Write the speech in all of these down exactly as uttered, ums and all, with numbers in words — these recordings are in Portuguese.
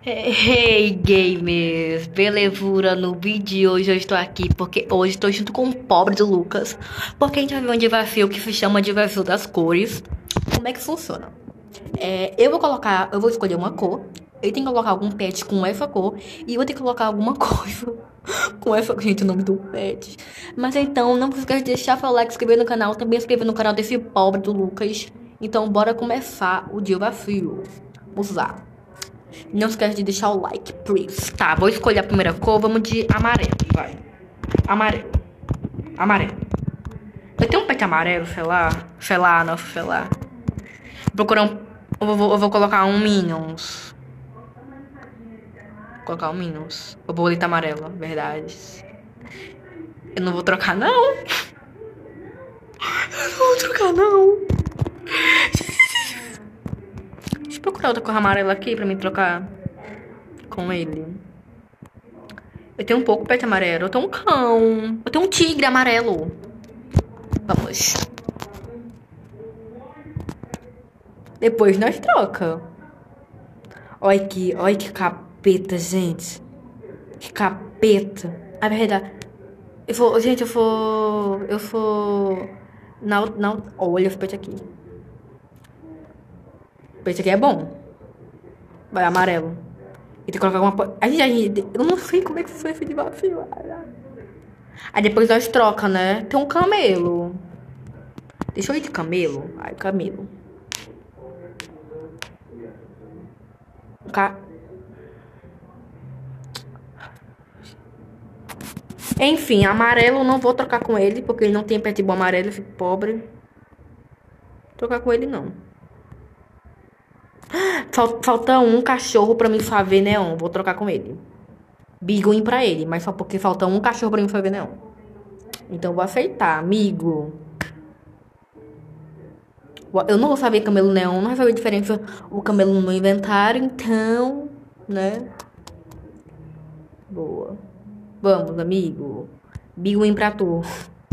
Hey gamers, belezura. No vídeo de hoje eu estou aqui porque hoje estou junto com o pobre do Lucas, porque a gente vai ver um desafio que se chama desafio das cores. Como é que funciona? É, eu vou colocar, eu vou escolher uma cor, ele tem que colocar algum pet com essa cor e eu vou ter que colocar alguma coisa com essa, gente, o nome do pet. Mas então, não se esqueça de deixar seu like, se inscrever no canal, também se inscrever no canal desse pobre do Lucas. Então bora começar o desafio. Vamos lá. Não esquece de deixar o like, please. Tá, vou escolher a primeira cor. Vamos de amarelo, vai. Amarelo. Amarelo. Eu tenho um pet amarelo, sei lá. Sei lá, nossa, sei lá. Vou procurar um... Eu vou, eu vou colocar um Minions. Vou colocar um Minions. O bolita amarelo, verdade. Eu não vou trocar, não. Eu não vou trocar, não. Deixa eu procurar outra cor amarela aqui pra me trocar com ele. Eu tenho um pouco pet amarelo. Eu tenho um cão. Eu tenho um tigre amarelo. Vamos. Depois nós troca. Olha que, olha que capeta, gente. Que capeta. A verdade. Eu vou, gente, eu vou, eu vou. Não, não. Olha esse pet aqui. O pet aqui é bom. Vai amarelo. E tem que colocar alguma. A gente, a gente, eu não sei como é que foi esse desafio. Aí depois nós troca, né? Tem um camelo. Deixa eu ir de camelo. Ai, camelo. Ca... Enfim, amarelo não vou trocar com ele, porque ele não tem pet bom amarelo, eu fico pobre. Trocar com ele não. Falta um cachorro pra mim fazer neon. Vou trocar com ele. Biguin pra ele, mas só porque falta um cachorro pra mim fazer neon. Então vou aceitar, amigo. Eu não vou saber camelo neon, não vai saber a diferença o camelo no inventário, então, né? Boa. Vamos, amigo. Biguin pra tu.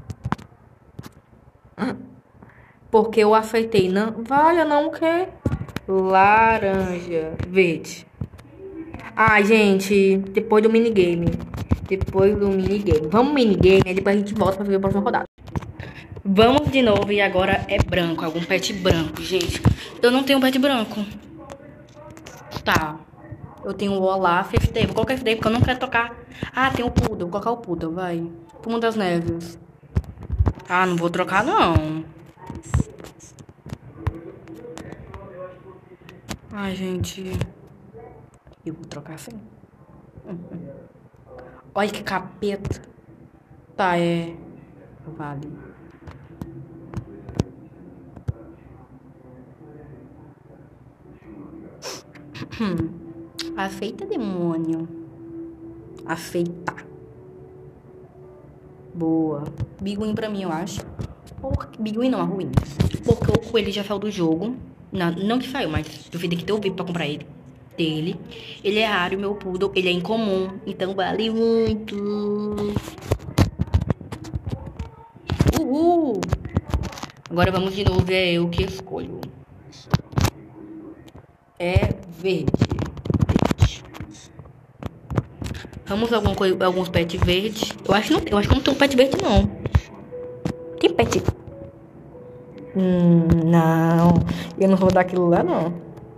Porque eu aceitei, não. Vale, não quer. Laranja. Verde. Ai, gente. Depois do minigame. Depois do minigame. Vamos minigame, aí depois a gente volta pra ver a próxima rodada. Vamos de novo e agora é branco. Algum pet branco, gente. Eu não tenho pet branco. Tá. Eu tenho o Olaf, esse daí. Vou colocar esse daí porque eu não quero tocar. Ah, tem o Poodle. Vou colocar o Poodle, vai. Puma das Neves. Ah, não vou trocar, não. Ai, gente. Eu vou trocar assim. Uhum. Olha que capeta. Tá, é. Vale. Aceita, demônio. Aceitar. Boa. Biguin pra mim, eu acho. Por... Biguin não, a ruim. Porque o coelho já saiu do jogo. Não, não que saiu, mas duvido que deu V I P pra comprar ele. Dele. Ele é raro, meu poodle. Ele é incomum. Então vale muito. Uhul. Agora vamos de novo. É eu que escolho. É verde. Verde. Vamos alguma coisa, alguns pets verdes. Eu acho, não, eu acho que não tem um pet verde, não. Tem pet... Hum, não. Eu não vou dar aquilo lá, não.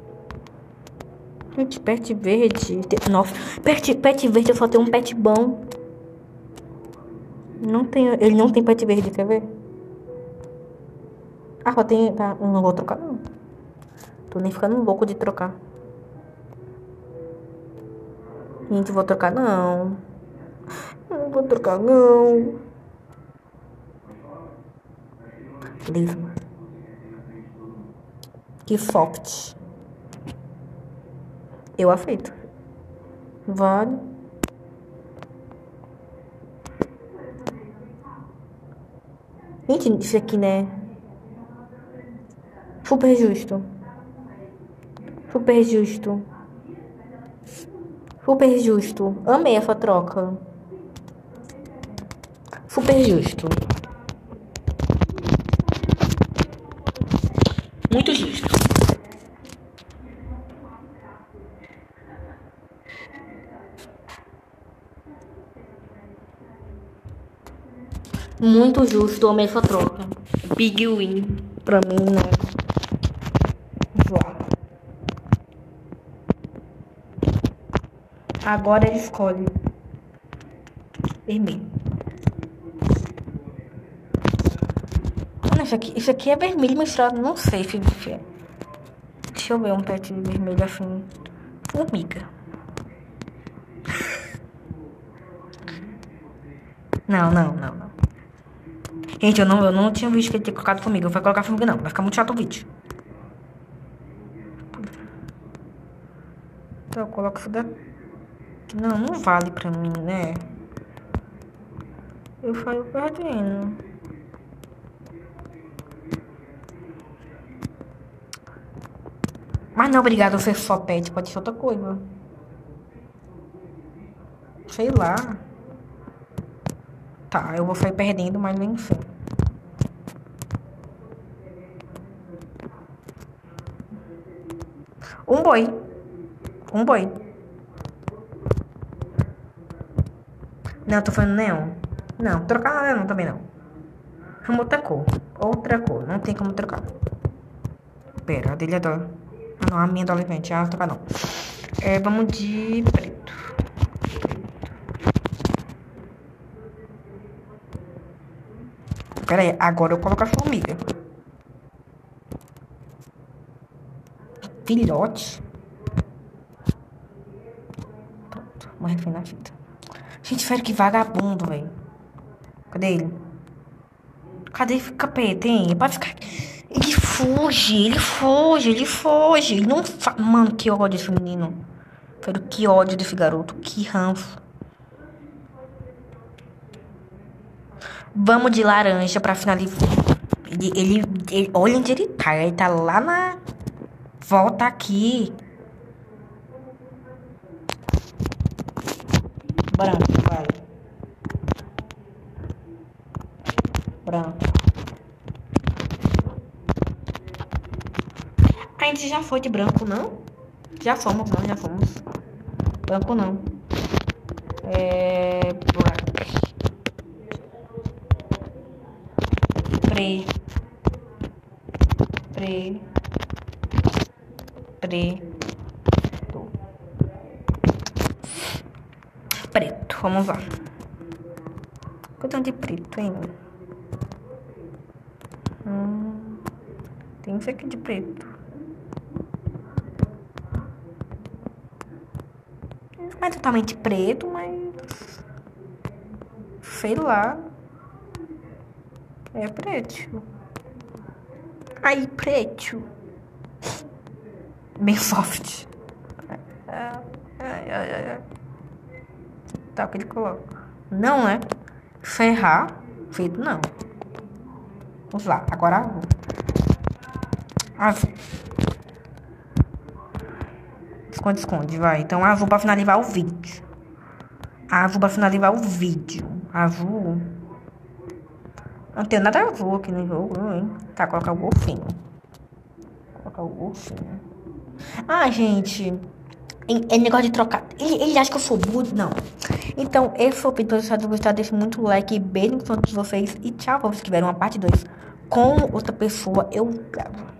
Gente, pet verde. Nossa, pet, pet verde eu só tenho um pet bom. Não tem, ele não tem pet verde, quer ver? Ah, só tem... Tá, não vou trocar, não. Tô nem ficando louco de trocar. Gente, vou trocar, não. Não vou trocar, não. Lisma. Que soft. Eu aceito. Vale. Gente, isso aqui, né? Super justo. Super justo. Super justo. Amei essa troca. Super justo. Muito justo. Muito justo, amei essa troca. Big win pra mim, né? Vamos lá. Agora ele escolhe vermelho. Olha, isso aqui, isso aqui é vermelho misturado, não sei se é. Deixa eu ver um pet vermelho assim. Formiga. Não, não, não, não. Gente, eu não, eu não tinha visto que ele tinha colocado formiga. Eu vou colocar formiga não, vai ficar muito chato o vídeo. Então eu coloco isso daqui. Não, não vale pra mim, né? Eu saio perdendo. Mas não, obrigado, você só pede, pode ser outra coisa. Sei lá. Tá, eu vou sair perdendo, mas nem sei. Um boi. Um boi. Não, tô falando neon. Não, trocar nada não, também não. Vamos outra cor. Outra cor, não tem como trocar. Pera, a dele é da... Ah, não, a minha é do Olivente, ah, trocar não. É, vamos de preto. Pera aí, agora eu coloco a formiga. Filhote. Pronto, morre que foi na fita. Gente, sério, que vagabundo, velho. Cadê ele? Cadê esse capeta, hein? Pode ficar... Ele foge, ele foge, ele foge. Ele não fa... Mano, que ódio desse menino. Sério, que ódio desse garoto. Que ranço. Vamos de laranja pra finalizar. Ele, ele, ele... Olha onde ele tá. Ele tá lá na... Volta aqui. Branco, vai. Branco. A gente já foi de branco, não? Já fomos, não, já fomos. Branco, não. É... Black. Pre. Pre. Preto. Preto, vamos lá. Quanto de preto, hein? Hum, tem isso aqui de preto. Não é totalmente preto, mas... Sei lá. É preto. Ai, preto. Bem soft. Ai, ai, ai, ai. Tá, o que ele coloca? Não, né? Ferrar. Feito, não. Vamos lá, agora azul. Azul. Esconde, esconde, vai. Então, azul pra finalizar o vídeo. Azul pra finalizar o vídeo. Azul. Não tem nada azul aqui no jogo, hein? Tá, colocar o golfinho. Colocar o golfinho. Ah, gente. É negócio de trocar. Ele, ele acha que eu sou burro? Não. Então, esse foi o vídeo. Se vocês gostaram, deixa muito like. Beijo em todos vocês. E tchau. Pra vocês que tiveram uma parte dois com outra pessoa, eu gravo.